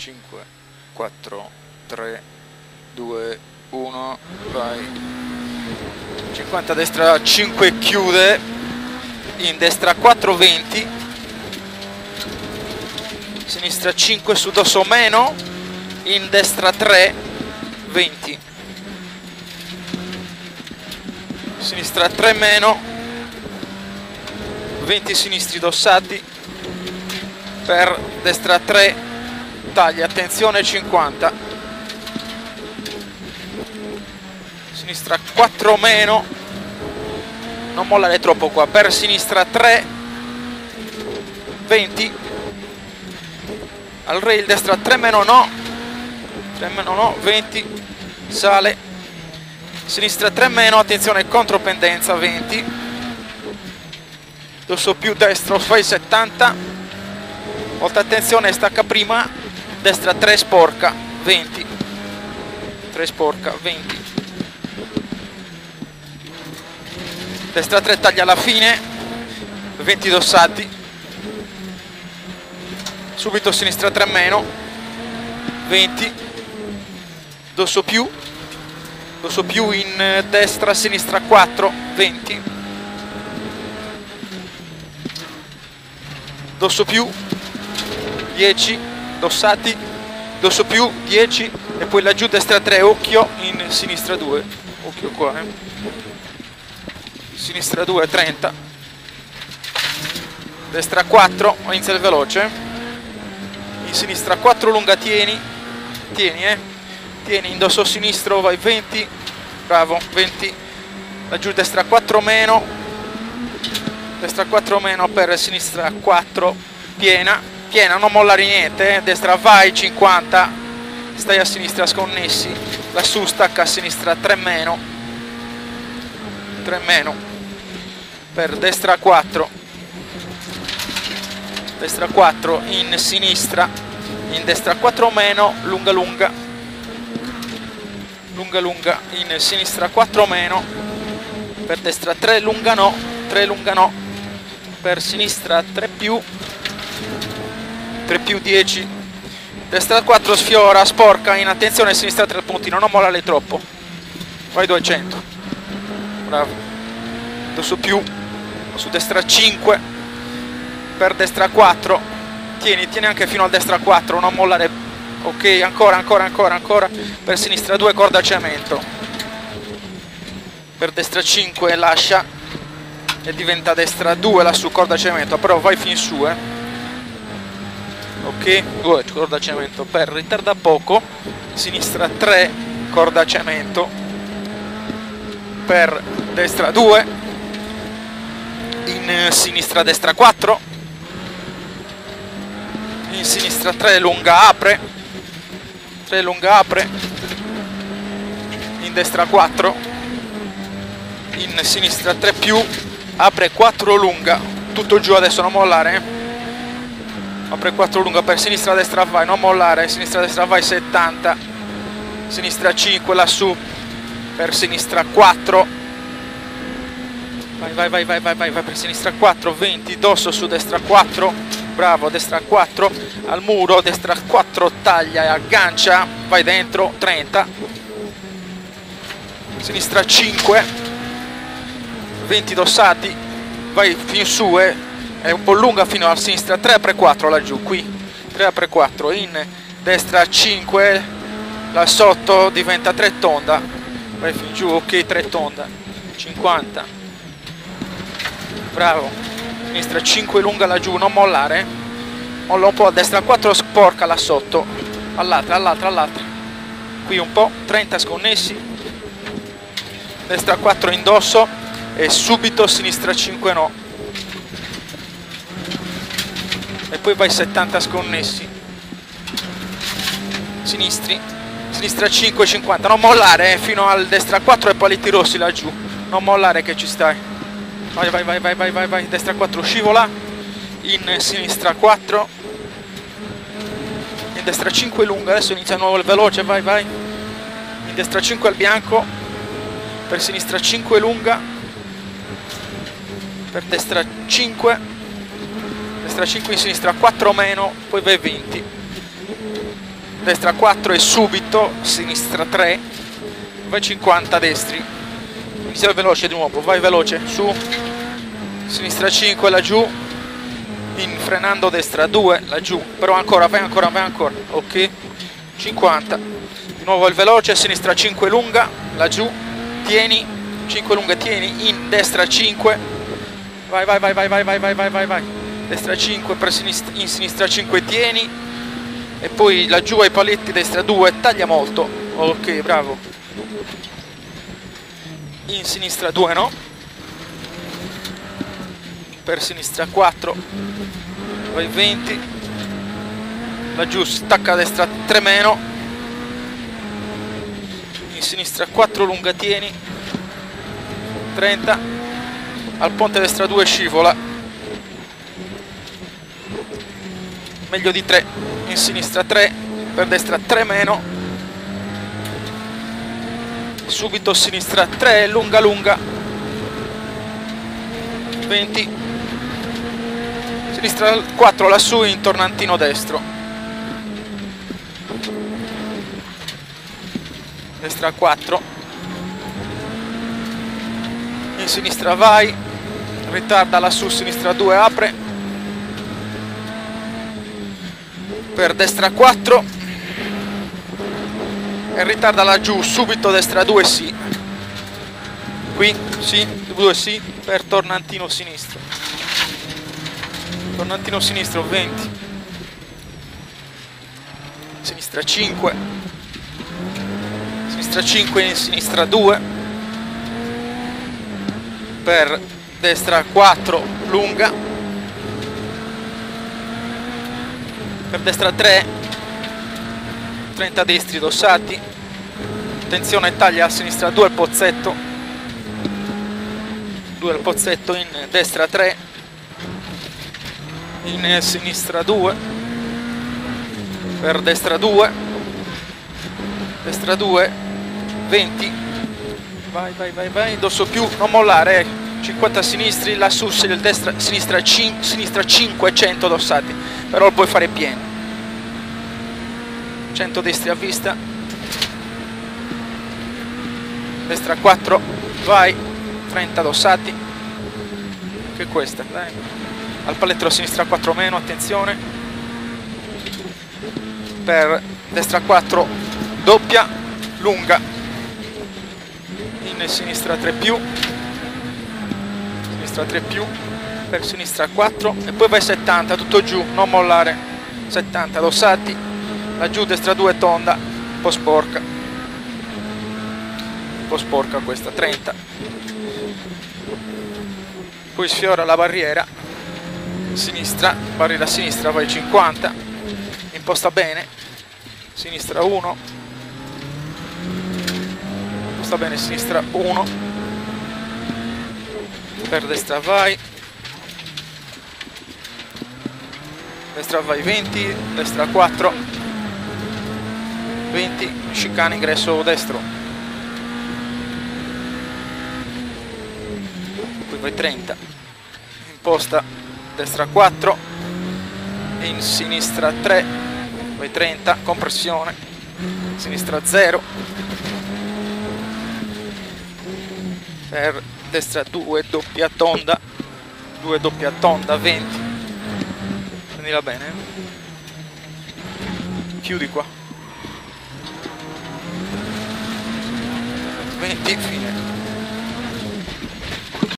5, 4, 3, 2, 1, vai. 50 a destra 5, chiude, in destra 4, 20, sinistra 5 su dosso meno, in destra 3, 20, sinistra 3 meno, 20 sinistri dossati, per destra 3, taglia, attenzione 50, sinistra 4 meno, non mollare troppo qua, per sinistra 3, 20, al rail destra 3 meno no, 3 meno no, 20, sale, sinistra 3 meno, attenzione contropendenza 20, dosso più destro, fai 70, molta attenzione, stacca prima, destra 3 sporca 20, 3 sporca 20, destra 3 taglia alla fine, 20 dossati, subito sinistra 3 meno, 20, dosso più in destra sinistra 4, 20, dosso più 10, dossati, dosso più 10 e poi laggiù destra 3, occhio in sinistra 2, occhio qua, sinistra 2, 30, destra 4, inizia il veloce, in sinistra 4 lunga, tieni, in dosso sinistro vai 20, bravo, 20, laggiù destra 4 meno, destra 4 meno per sinistra 4, piena, non mollare niente, destra vai 50, stai a sinistra sconnessi, lassù stacca a sinistra 3 meno, per destra 4, in sinistra, in destra 4 meno, lunga, in sinistra 4 meno, per destra 3 lunga no, per sinistra 3 più 10, destra 4 sfiora, sporca, in attenzione sinistra 3 puntino, non mollare troppo, vai 200, bravo, dosso più, su destra 5, per destra 4, tieni anche fino al destra 4, non mollare, ok, ancora, per sinistra 2 corda cemento, per destra 5 lascia e diventa destra 2 lassù corda cemento, però vai fin su, ok, 2 corda cemento, per ritarda poco, sinistra 3 corda cemento, per destra 2, in sinistra destra 4, in sinistra 3 lunga apre, in destra 4, in sinistra 3 più, apre 4 lunga, tutto giù adesso, non mollare, apre 4 lunga, per sinistra destra vai, non mollare, sinistra destra vai 70, sinistra 5 lassù, per sinistra 4, vai, per sinistra 4, 20, dosso su destra 4, bravo, destra 4, al muro, destra 4 taglia e aggancia, vai dentro, 30, sinistra 5, 20 dossati, vai fin su, è un po' lunga fino a sinistra 3, apre 4 laggiù, qui, 3 apre 4, in destra 5, là sotto diventa 3 tonda, vai fin giù, ok, 3 tonda, 50, bravo, sinistra 5 lunga laggiù, non mollare, molla un po' a destra 4, sporca là sotto, all'altra, qui un po', 30 sconnessi, destra 4 indosso e subito sinistra 5 no, e poi vai 70 sconnessi, sinistra 5, 50, non mollare, fino al destra 4 e paletti rossi laggiù, non mollare che ci stai, vai, destra 4 scivola, in sinistra 4, in destra 5 lunga, adesso inizia nuovo il veloce, vai, in destra 5 al bianco, per sinistra 5 lunga, per destra 5 in sinistra 4 meno, poi vai 20, destra 4 e subito, sinistra 3, vai 50 destri, inizia veloce di nuovo, vai veloce, su, sinistra 5 laggiù, in frenando destra 2 laggiù, però ancora, vai ancora, ok, 50, di nuovo il veloce, sinistra 5 lunga, laggiù, tieni, 5 lunga, tieni, in destra 5, vai, destra 5, per in sinistra 5 tieni, e poi laggiù ai paletti, destra 2, taglia molto, ok, bravo, in sinistra 2 no, per sinistra 4, vai 20, laggiù stacca a destra 3 meno, in sinistra 4 lunga tieni, 30, al ponte destra 2 scivola, meglio di 3, in sinistra 3, per destra 3 meno, subito sinistra 3, lunga, 20, sinistra 4 lassù in tornantino destro, destra 4, in sinistra vai, ritarda lassù, sinistra 2 apre, per destra 4 e ritarda laggiù, subito destra 2 sì, qui sì, 2 sì, per tornantino sinistro, 20, sinistra 5 in sinistra 2, per destra 4 lunga, per destra 3, 30 destri dossati, attenzione taglia a sinistra 2 al pozzetto, 2 al pozzetto, in destra 3, in sinistra 2, per destra 2, 20, vai, dosso più, non mollare, 50 sinistri, lassù destra, sinistra 5, 100 dossati, però puoi fare pieno, 100 destri a vista, destra 4, vai, 30 dossati, che questa, dai, al palettro sinistra 4 meno, attenzione, per destra 4 doppia, lunga, in sinistra 3 più, per sinistra 4 e poi vai 70, tutto giù, non mollare, 70 dossati, laggiù destra 2 tonda, un po' sporca questa, 30, poi sfiora la barriera sinistra, barriera sinistra, vai 50, imposta bene, sinistra 1, imposta bene, sinistra 1, per destra vai, 20, destra 4, 20, chicane ingresso destro, poi vai 30, imposta destra 4, in sinistra 3, vai 30, compressione, sinistra 0, per destra 2 doppia tonda, 20, prendila bene, chiudi qua, 20, fine.